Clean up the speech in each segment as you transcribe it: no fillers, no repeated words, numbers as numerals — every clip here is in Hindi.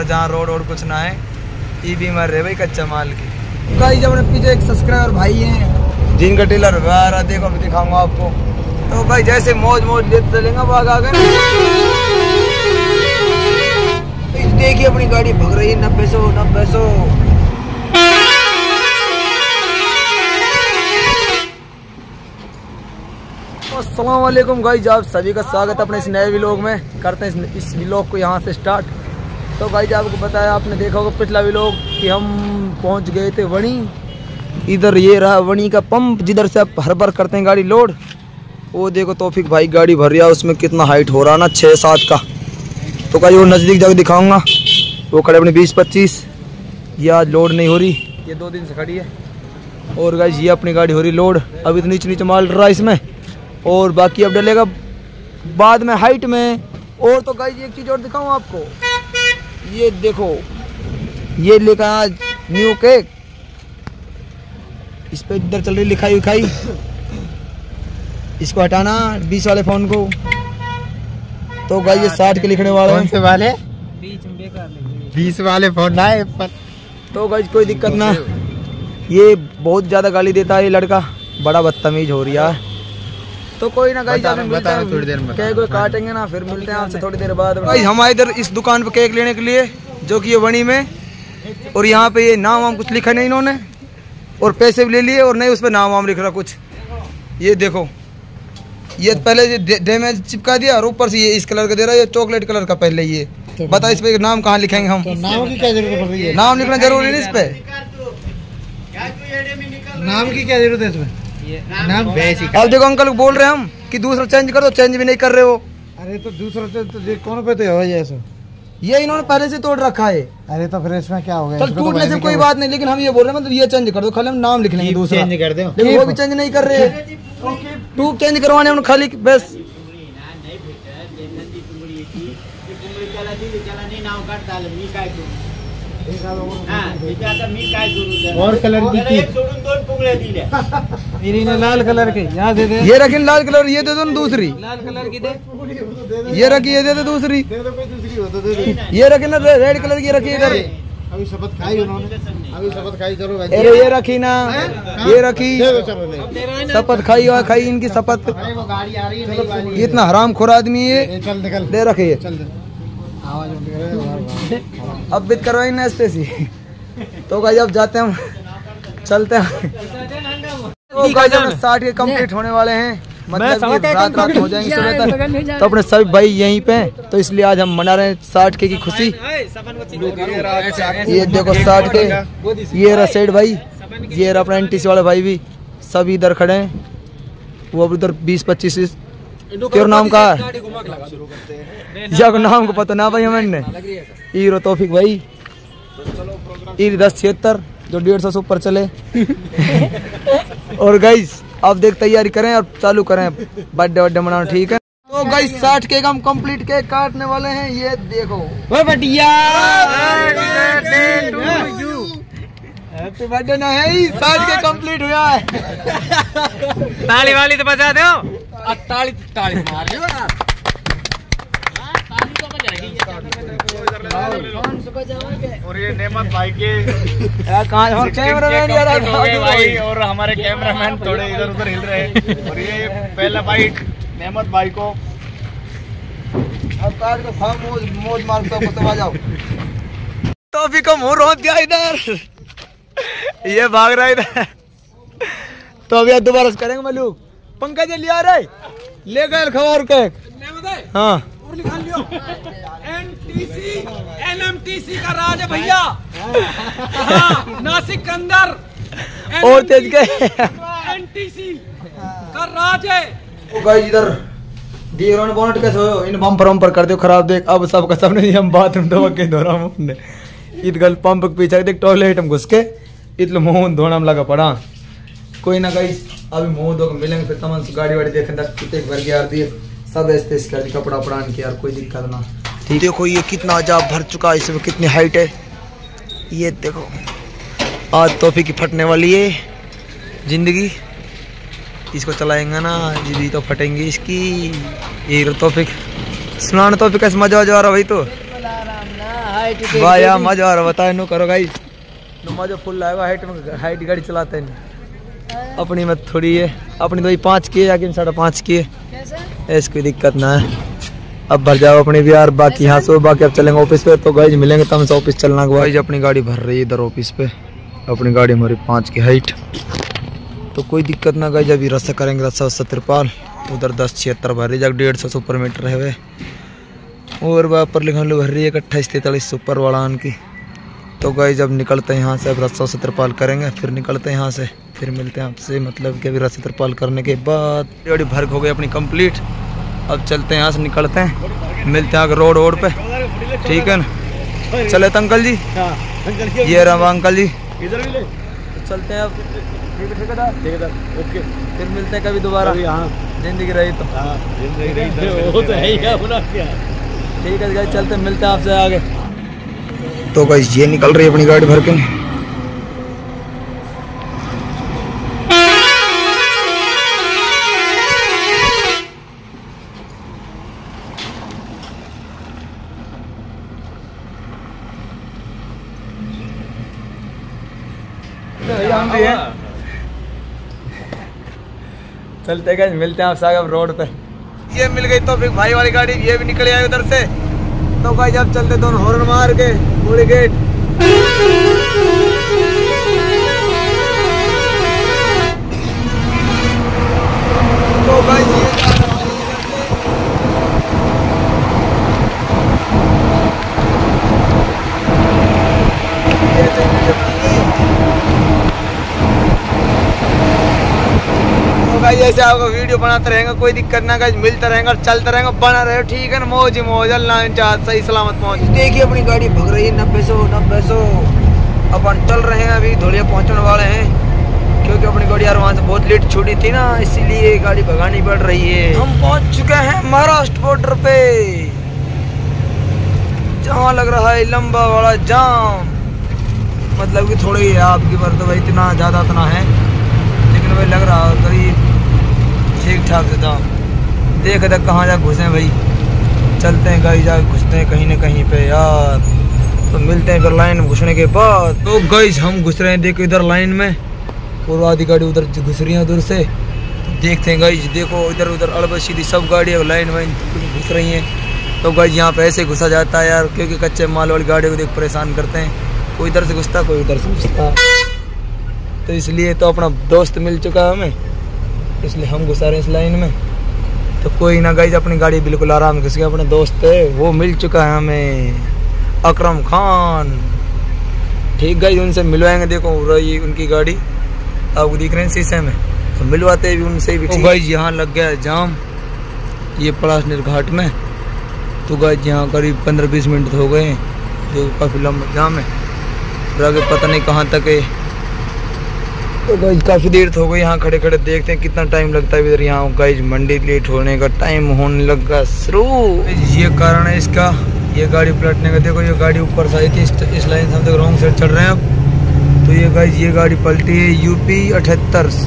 जहाँ रोड और कुछ ना है, ये भी मर रहे भाई कच्चा माल की। गाइस अपने पीछे एक सब्सक्राइबर भाई हैं जिनका टेलर वगैरह देखो, अभी दिखाऊंगा आपको। तो भाई जैसे मौज मौज लेते चलेंगे भाग आगे। देखिए अपनी गाड़ी भग रही है 90-100। अस्सलाम वालेकुम गाइस, आप सभी का स्वागत है अपने इस नए व्लॉग में। करते हैं इस व्लॉग को यहाँ से स्टार्ट। तो गाइस आपको बताया, आपने देखा होगा पिछला व्लॉग कि हम पहुँच गए थे वणी। इधर ये रहा वणी का पंप, जिधर से आप हर बार करते हैं गाड़ी लोड। वो देखो तौफीक भाई गाड़ी भर रहा है, उसमें कितना हाइट हो रहा है ना, 6-7 का। तो गाइस वो नज़दीक जाकर दिखाऊंगा। वो खड़े अपनी 20-25, ये आज लोड नहीं हो रही, ये 2 दिन से खड़ी है। और गाइस ये अपनी गाड़ी हो रही लोड। अभी तो नीचे माल रहा है इसमें, और बाकी अब डलेगा बाद में हाइट में। और तो गाइस एक चीज़ और दिखाऊं आपको, ये देखो ये लिखा आज न्यू केक, इस पे इधर चल रही लिखाई उखाई। इसको हटाना 20 वाले फोन को। तो गाइस ये 60 के लिखने वाले हैं। 20 वाले फोन ना है पर। तो गाइस कोई दिक्कत ना, ये बहुत ज़्यादा गाली देता है ये लड़का, बड़ा बदतमीज हो रहा है। तो कोई ना गाइस मिलते हैं थोड़ी देर में, केक को काटेंगे ना, फिर मिलते हैं आपसे थोड़ी देर बाद। गाइस हम आए इधर इस दुकान पे केक लेने के लिए, जो कि ये वणी में। और यहाँ पे ये नाम वाम कुछ लिखा नहीं इन्होंने, और पैसे भी ले लिए, और नहीं उस पर नाम वाम लिख रहा कुछ। ये देखो ये पहले डैमेज चिपका दिया, और ऊपर से ये इस कलर का दे रहा है, ये चॉकलेट कलर का पहले। ये तो बता इस पे नाम कहाँ लिखेंगे हम? तो नाम की क्या जरूरत पड़ रही है? नाम लिखना जरूरी नहीं इस पे। नाम की क्या जरूरत है इसमें? नाम अब देखो अंकल बोल रहे हैं हम कि दूसरा चेंज कर दो, चेंज भी नहीं कर रहे हो। अरे तो दूसरा तो कौन पे तो हो ऐसा? ये इन्होंने पहले से तोड़ रखा है। अरे तो फिर इसमें क्या हो गया? चल टूटने से कोई बात नहीं, लेकिन हम ये बोल रहे हैं मतलब ये चेंज कर दो, खाली हम नाम लिख लेंगे दूसरा। चेंज कर दो, लेकिन वो भी चेंज नहीं कर रहे। ट्यूब चेंज करवाने उन्होंने खाली बस। और कलर लाल कलर के यहाँ दे दे। ये रखी लाल कलर, ये दे दो ना दूसरी लाल कलर की दे। ये रखी, ये दे दो दूसरी। ये रखी ना रेड कलर की रखी इधर। अभी शपथ खाई उन्होंने, अभी शपथ खाई। चलो अरे ये रखी ना, ये रखी शपथ खाई और खाई इनकी शपथ। इतना हराम खोर आदमी है। चल निकल दे रखी है। आवाज अब बित करवाई ना स्पेसी। तो गाइस अब जाते हैं हम, चलते हैं। तो गाइस 60 के कंप्लीट होने वाले हैं, मतलब रात हो जाएंगे सुबह तक। तो अपने सभी भाई यहीं पे, तो इसलिए आज हम मना रहे हैं 60 के की खुशी। ये देखो 60 के, ये रहा सेठ भाई, ये रहा अपना NTC वाले भाई भी, सब इधर खड़े हैं। वो अब उधर 20-25 क्यों नाम का नाम को पता ना भाई हमें। हीरो तौफीक भाई, 1076 जो 150 से ऊपर चले। और गाइस अब देख तैयारी करें और चालू करें बर्थडे मनाना, ठीक है? तो गाइस 60 केक हम कंप्लीट केक काटने वाले हैं। ये देखो बढ़िया हैप्पी बर्थडे ना है, 60 के कंप्लीट हुआ है। ताली वाली तो बजा दो। ताली मार दो ना। और ये नेमत भाई के कैमरामैन भाई और हमारे कैमरामैन थोड़े इधर उधर हिल रहे हैं। और ये पहला बाइट नेमत भाई को। अब कार को खाओ, मौज मार सबको सब आ जाओ। तो अभी को मुंह रोक दिया इधर, ये भाग रहा है इधर। तो अभी दोबारा करेंगे मालूम। पंकज लिया रहे ले गए खबर केक। हाँ NTC NMTC का राज है भैया। नासिक के अंदर और तेज के NTC का राज है। गाइस इधर देख रहे हो बोनट कैसे हो, इन बम्पर कर दो खराब। देख अब सबका सब नहीं, हम बाथरूम धो रहा हूँ। इत गल पंप के पीछे देख टॉयलेट हम घुस के इतने मुँह धोना में लगा पड़ा। कोई ना गाइस अभी मुँह धो मिलेंगे, फिर तमन गाड़ी वाड़ी देखें 10 कितने भर के यार दिए सब ऐसे कर दी, कपड़ा पड़ान के यार कोई दिक्कत ना। ठीक देखो ये कितना अजाब भर चुका है, इसमें कितनी हाइट है। ये देखो आज तौफीक की फटने वाली है जिंदगी, इसको चलाएंगे ना जी तो फटेंगी इसकी। ये तौफीक सुनाना, तौफीक कैसे मजा आ रहा भाई? तो भाई यार मजा आ रहा बताए नो करो गाइस नो मजा फुल आएगा हाइट गाड़ी चलाते हैं अपनी मत थोड़ी है अपनी तो 5 की है या 5.5 की है ऐसी कोई दिक्कत ना है अब भर जाओ अपनी भी यार बाकी यहाँ से बाकी अब चलेंगे ऑफिस पे तो गाइस मिलेंगे तब से ऑफिस चलना के बाद अपनी गाड़ी भर रही है इधर ऑफिस पे अपनी गाड़ी हमारी 5 की हाइट तो कोई दिक्कत ना गाइस अभी रस्सा करेंगे रस्सा वस्सा तिरपाल उधर 1076 भर रही है 150 सुपर मीटर है वे और वापर लिखा लो भर रही है 28-43 सुपर वाला की तो गाइस जब निकलते हैं यहाँ से अब रस्सा वस्सा तिरपाल करेंगे फिर निकलते हैं यहाँ से फिर मिलते हैं आपसे मतलब कि अभी रस्सा तिरपाल करने के बाद गाड़ी भर हो गई अपनी कंप्लीट अब चलते हैं यहाँ से निकलते हैं मिलते हैं रोड पे ठीक है ना चले तो अंकल जी ये रहा अंकल जी इधर भी ले चलते हैं अब ठेकेदार ओके फिर मिलते हैं कभी दोबारा जिंदगी रही तो वो तो है ही अपना क्या ठीक है गाइस चलते हैं मिलते हैं आपसे आगे तो गाइस ये निकल रही है अपनी गाड़ी भर के चलते गए मिलते हैं आपसे आगे रोड पे ये मिल गई तो फिर भाई वाली गाड़ी ये भी निकल आई उधर से तो भाई जब चलते दोनों हॉर्न मार के पूरी गेट तो भाई जैसे आपको वीडियो बनाते रहेंगे कोई दिक्कत ना गाइस मिलता रहेगा चलता रहेगा बना रहे ठीक है ना मौज ही मौज अल्लाह चाहत सही सलामत पहुंच देखिए अपनी गाड़ी भग रही है 90 सौ अपन चल रहे हैं अभी धोलिया पहुंचने वाले हैं क्योंकि अपनी गाड़ी यार वहाँ से बहुत लेट छूटी थी ना इसीलिए गाड़ी भगानी पड़ रही है हम पहुंच चुके हैं महाराष्ट्र बॉर्डर पे जहाँ लग रहा है लंबा वाला जाम मतलब कि थोड़ी है आपकी बार तो भाई इतना ज्यादा इतना है लेकिन भाई लग रहा है करीब ठीक ठाक से जाम देख तक कहाँ जा घुसे भाई चलते हैं गाइस जा घुसते हैं कहीं ना कहीं पे यार तो मिलते हैं फिर लाइन में घुसने के बाद तो गाइस हम घुस रहे हैं देखो इधर लाइन में और आधी गाड़ी उधर घुस रही है उधर से तो देखते हैं गाइस देखो इधर उधर अड़बड़ सीधी सब गाड़ी लाइन वाइन घुस रही हैं तो गाइस यहाँ पे ऐसे घुसा जाता है यार क्योंकि कच्चे माल वाली गाड़ी को देख परेशान करते हैं कोई इधर से घुसता कोई उधर से घुसता तो इसलिए तो अपना दोस्त मिल चुका है हमें इसलिए हम घुसा रहे हैं इस लाइन में तो कोई ना गाइस अपनी गाड़ी बिल्कुल आराम घुस गया अपना दोस्त है वो मिल चुका है हमें अकरम खान ठीक गाइस उनसे मिलवाएंगे देखो रही उनकी गाड़ी आपको दिख रहे हैं शीशे में तो मिलवाते भी उनसे भी तो गाइस यहाँ लग गया जाम ये पलासनेर घाट में तो गाइस यहाँ करीब 15-20 मिनट हो गए जो काफ़ी लंबा जाम है और आगे पता नहीं कहाँ तक है तो गाइस काफ़ी देर हो गई यहाँ खड़े खड़े देखते हैं कितना टाइम लगता है इधर यहाँ गाइस मंडी लेट होने का टाइम होने लगा शुरू ये कारण है इसका ये गाड़ी पलटने का देखो ये गाड़ी ऊपर से आई थी इस लाइन से हम तक रॉन्ग साइड चल रहे हैं अब तो ये गाइस ये गाड़ी पलटी है UP 78C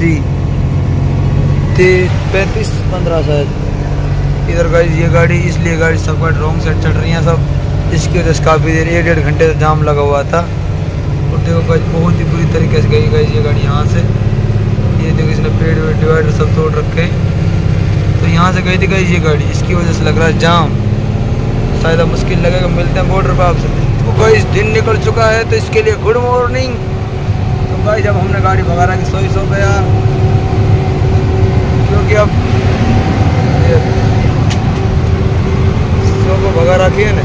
3515 शायद इधर गाइस ये गाड़ी इसलिए गाड़ी सब गाड़ी रॉन्ग साइड चल रही है सब इसकी वजह से काफ़ी देर 1-1.5 घंटे से जाम लगा हुआ था और देखो गाइस बहुत ही बुरी तरीके से गई गाइस ये गाड़ी यहाँ से ये देखो इसने पेड़ वेड़ डिवाइडर सब तोड़ रखे तो यहाँ से गई थी गाइस ये गाड़ी इसकी वजह से लग रहा है जाम शायद अब मुश्किल लगेगा मिलते हैं बॉर्डर पर आपसे तो गाइस दिन निकल चुका है तो इसके लिए गुड मॉर्निंग तो गाइस जब हमने गाड़ी भगा रखी सो गया क्योंकि अब को भगा रखी है ना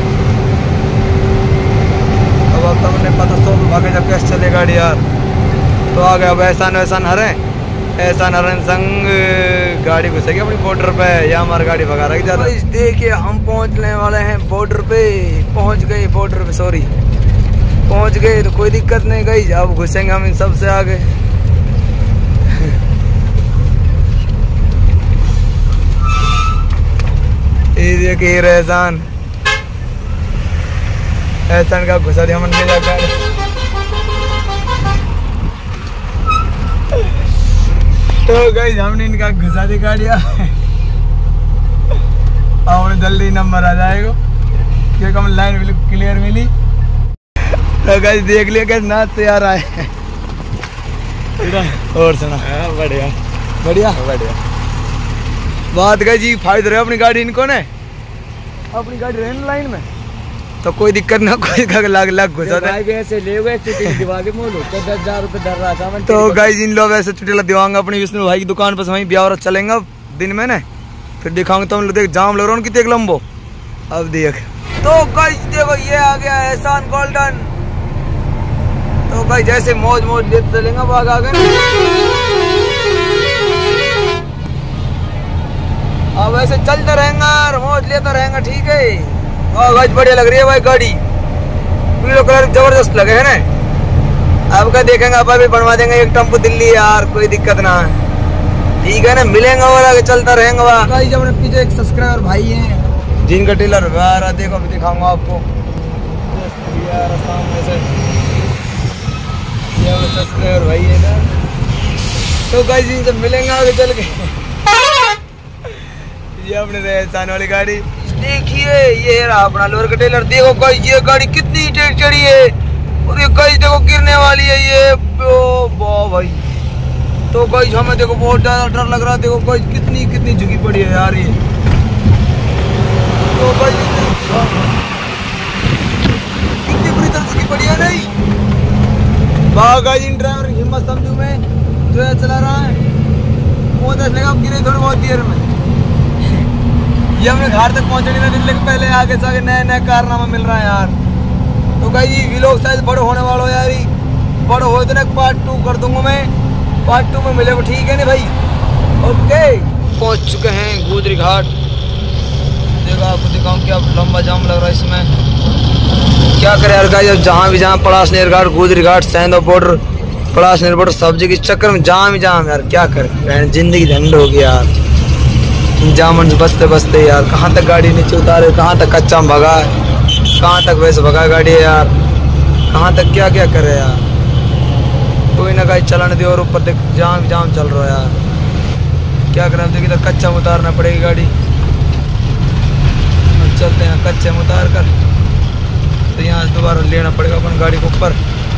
अब तुमने पता सो भागे जब कैसे चले गाड़ी यार तो आ गया अब एहसान हरे एहसान हरन संग गाड़ी घुसेगी अपनी बॉर्डर पे या हमारी गाड़ी भगा रही ज्यादा देखिए हम पहुंचने वाले हैं बॉर्डर पे पहुंच गए बॉर्डर पे सॉरी पहुंच गए तो कोई दिक्कत नहीं गई अब घुसेंगे हम इन सब से आगे देखिए एहसान का घुसा दिया मन में जाकर तो गाइस हमने इनका घुसा दी गाड़िया और जल्दी नंबर आ जाएगा क्योंकि हम लाइन बिल्कुल क्लियर मिली तो गाइस देख लिया कैसे नाच तैयार आए। और सुना बढ़िया बढ़िया बढ़िया बात गई जी। फायदा रहे अपनी गाड़ी इनको ने, अपनी गाड़ी रहे लाइन में तो कोई दिक्कत ना, कोई लाग घुसा ऐसे ले गए दिवा के मोल 10,000 रुपए डर रहा था। तो गाइस इन लोग ऐसे चुटेला दिवाऊंगा अपनी विष्णु भाई की दुकान पर, वहीं ब्याह चलेंगे अब दिन में ना, फिर दिखाऊंगा तुम लोग। देख जाम लग रहा कितने लंबो। अब देख तो गाइस देखो ये आ गया एहसान गोल्डन। तो भाई जैसे मौज मौज लेते चलेंगे अब आगे अब ऐसे चलते रहेंगे और मौज लेता रहेंगे, ठीक है। और गाइस बढ़िया लग रही है भाई गाड़ी, पीलो कलर जबरदस्त लगे है ना। अब क्या देखेंगे, अब अभी बनवा देंगे एक टेम्पो दिल्ली यार, कोई दिक्कत ना है, ठीक है ना। मिलेंगे और आगे चलता रहेंगे। गाइस अपने पीछे एक सब्सक्राइबर भाई है जिनका टेलर वगैरह देखो, अभी दिखाऊंगा आपको यार सामने से, ये सब्सक्राइबर भाई है ना। तो गाइस इनसे मिलेंगे आगे चल के। ये अपने एहसान वाली गाड़ी देखिए, ये रहा अपना लोअर का टेलर। देखो गाइस ये गाड़ी कितनी टेक चढ़ी है, और ये गाइस देखो गिरने वाली है ये भाई। तो गाइस हमें देखो बहुत ज्यादा डर लग रहा है। देखो गाइस कितनी कितनी झुकी पड़ी है यार ये। तो गाइस कितनी बुरी तरह झुकी पड़ी है नहीं। गाइस इन ड्राइवर की हिम्मत समझू में जो है चला रहा है, वो दस लगा गिरे थोड़ी बहुत देर में। ये हमने घर तक पहुंचने में दिन पहले आगे से आगे नया नया कारनामा मिल रहा है यार। तो गाइस ये व्लॉग शायद बड़े होने वाला हो यार, बड़े हो तो ना पार्ट 2 कर दूंगा मैं, पार्ट 2 में मिलेगा, ठीक है ना भाई। ओके पहुंच चुके हैं गुजरी घाट। देखो आपको दिखाऊं क्या लंबा जाम लग रहा है इसमें। क्या करें यार गाइस, जहाँ भी जहाँ पलाशनेर घाट, गुजरी घाट, सैंदो बॉर्डर, पलाशनेर बॉर्डर, सब्जी के चक्कर में जाम ही जाम यार। क्या करें, जिंदगी झंड हो गई यार जामन बसते बसते यार। कहाँ तक गाड़ी नीचे उतारे, कहाँ तक कच्चा में भगा, कहाँ तक वैसे भगा गाड़ी है यार, कहाँ तक क्या क्या करे यार। कोई ना गाड़ी चलाने दे, और ऊपर देख जाम जाम चल रहा है यार। क्या करें, देखिए तो कच्चा में उतारना पड़ेगी गाड़ी। चलते हैं कच्चे में उतार कर, तो यहाँ दोबारा लेना पड़ेगा अपन गाड़ी को ऊपर।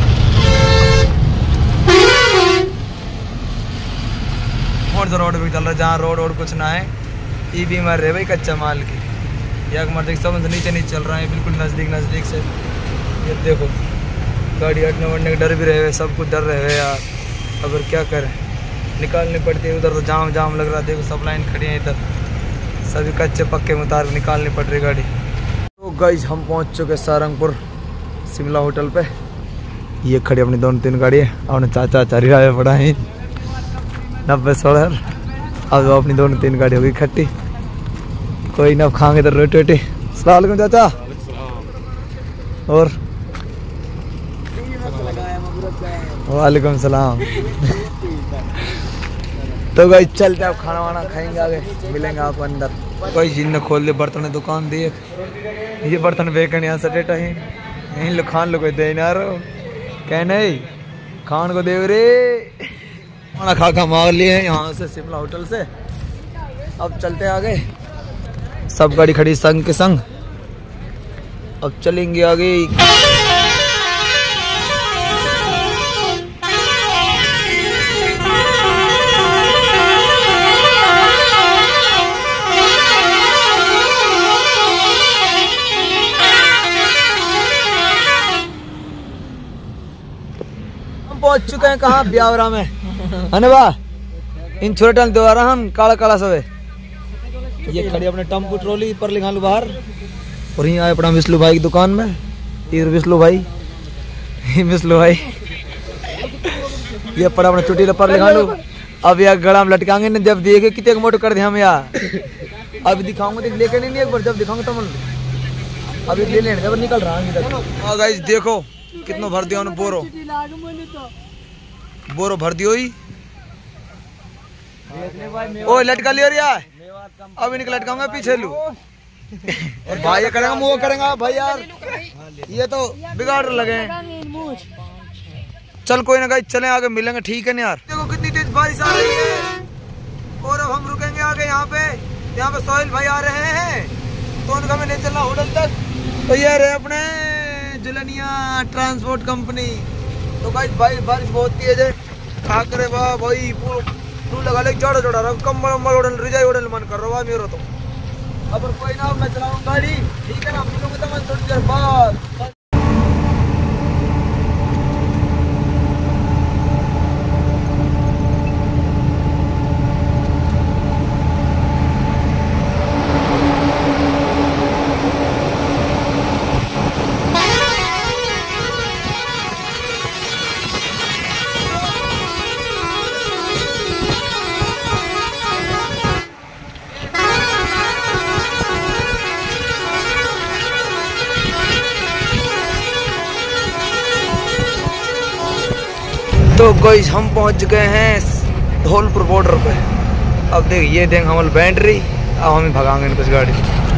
और जो रोड भी चल रहा है, जहाँ रोड कुछ ना है, ये भी मर रहे भाई कच्चा माल की। या मर देख सब नीचे नहीं चल रहा है, बिल्कुल नज़दीक से। ये देखो गाड़ी हटने वटने का डर भी रहे हुए, सब कुछ डर रहे हुए यार। अब क्या करें, निकालनी पड़ती है। उधर तो जाम लग रहा है, देखो सब लाइन खड़ी है, इधर सभी कच्चे पक्के में उतार निकालनी पड़ रही गाड़ी। तो गाइस हम पहुंच चुके सारंगपुर शिमला होटल पे। ये खड़ी अपनी 2-3 गाड़ी है, अपने चाचा चारी राय पड़ा है 90-100। अब अपनी 2-3 गाड़ी होगी खट्टी, कोई ना खाएंगे तो रोटी रोटी। अस्सलाम वालेकुम चाचा। और वालेकुम सलाम। तो भाई चलते आप खाना वाना खाएंगे, आगे मिलेंगे आप अंदर। कोई जिन खोल दे बर्तन दुकान देख, ये बर्तन बेचने यहाँ से डेटा है, यहीं लो खान लो, कोई दे ना रो कहने खान को दे रे। खाना खा मार लिए हैं यहाँ से शिमला होटल से। अब चलते आगे, सब गाड़ी खड़ी संग के संग, अब चलेंगे आगे। पहुंच चुके हैं कहाँ, ब्यावरा में है ना बा। इन छोटे द्वारा हम काला काला सब है। ये खड़ी अपने टम्पू ट्रॉली पर लिखा लो बाहर, और यहीं आए अपना विष्णु भाई की दुकान में। ये विष्णु भाई ये पड़ा अपना चुटी पर लिखा लो। अब यार गड़ा में लटकाएंगे ना, जब देखे कितने मोटो कर दे हम यार। अभी दिखाऊंगा, देख लेके नहीं एक बार, जब दिखाऊंगा तो अभी ले लेने जब निकल रहा है। गाइस देखो कितना भर दिया उन्होंने, बोरो भर दियो ही। ओ लटका लियो यार, अभी निकल लटकाऊंगा पीछे लू। और भाई ये करेंगे मुँह करेंगे भाई यार, ये तो बिगाड़ लगे। चल कोई ना गाइस चले आगे मिलेंगे, ठीक है ना यार। देखो कितनी तेज बारिश आ रही है, और अब हम रुकेंगे आगे यहाँ पे सोहेल भाई आ रहे हैं, तो उनको हमें ले चलना होटल तक। तो ये रहे अपने जुलनिया ट्रांसपोर्ट कंपनी। तो गाइस भाई बारिश बहुत तेज है, क्या करे वाह भाई, तू लगा ले जोड़ा जोड़ा रहा, कम्बल वम्बल उड़न रिजाई उड़न मन कर रहा मेरा तो। अब कोई ना, मैं चलाऊँ गाड़ी, ठीक है ना, मिलूंगा तो मैं थोड़ी देर बाद। तो गाइस हम पहुंच गए हैं धौलपुर बॉर्डर पे। अब देख ये देख हमारी बैटरी, अब हम भगाएंगे कुछ गाड़ी।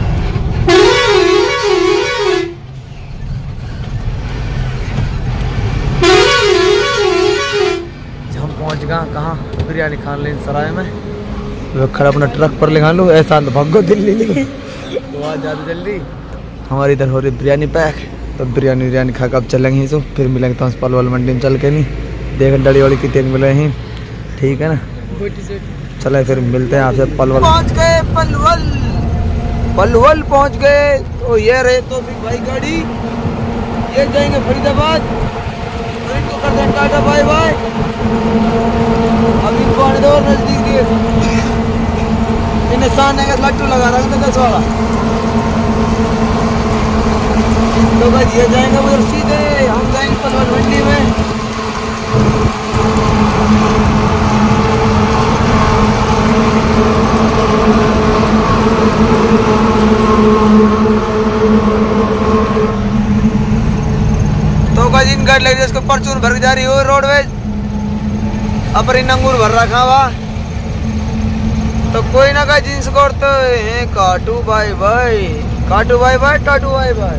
हम पहुंच गए कहाँ, बिरयानी खान लेन सराय में। तो खड़ा अपना ट्रक पर लगा लो, ऐसा तो भागो दिल्ली लेके तो आज ज़्यादा जल्दी। हमारी इधर हो रही बिरयानी पैक, तो बिरयानी खा कर अब चलेंगे, तो फिर मिलेंगे तो पलवल मंडी में चल के। नहीं देख डड़ी वाली कितने मिले हैं, ठीक है ना। चले फिर मिलते हैं आपसे पलवल। पहुंच गए पलवल पहुंच गए। तो ये रहे तो फिर भाई गाड़ी, ये जाएंगे फरीदाबाद, तो इनको कर दें टाटा बाय बाय। अब इनको आने दो नजदीक दिए, इन्हें सामने का लट्टू लगा रहा था 10 वाला। तो बस ये जाएंगे उधर सीधे, हम जाएंगे पलवल मंडी में। तो गाइस इन गाड़ी लगी इसको परचून भर जा रही हो रोडवेज, अपनी अंगूर भर रखा हुआ। तो कोई ना का जींस करते हैं काटू बाय बाय, काटू बाय बाय, टाटू बाय बाय।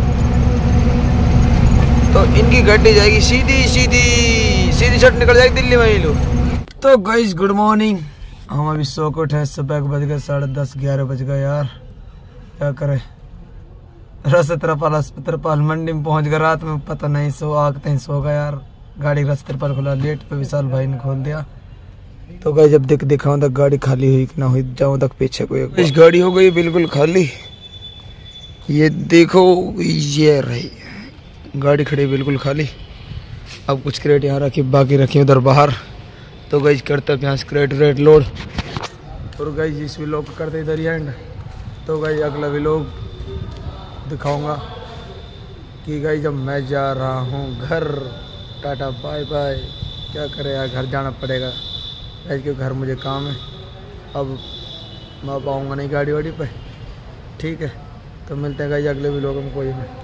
तो इनकी गाड़ी जाएगी सीधी शट निकल जाएगी दिल्ली में ही लोग। तो गाइस गुड मॉर्निंग, हम अभी सो को उठे, सुबह बज गए 10:30 11 बज गए यार, क्या करे। रसत्रपाल मंडी में पहुंच गए रात में, पता नहीं सो आगते ही सो गया यार। गाड़ी रसत्रपाल खोला लेट पे, विशाल भाई ने खोल दिया। तो गाइस जब दिखाऊं तक गाड़ी खाली हुई कि ना हुई, जाऊं तक पीछे कोई इस गाड़ी हो गई बिल्कुल खाली। ये देखो ये रही गाड़ी खड़ी बिल्कुल खाली। अब कुछ क्रेट यहाँ रखी, बाकी रखी उधर बाहर। तो गाइस करते हैं यहाँ से क्रेट रेट लोड, और गाइस इस व्लॉग को करते इधर ही एंड। तो गाइस अगला व्लॉग दिखाऊंगा कि गाइस जब मैं जा रहा हूँ घर, टाटा बाय बाय। क्या करे यार, घर जाना पड़ेगा गाइस, क्योंकि घर मुझे काम है। अब मैं पाऊँगा नहीं गाड़ी वाड़ी पे, ठीक है। तो मिलते हैं गाइस अगले व्लॉग में कोई में।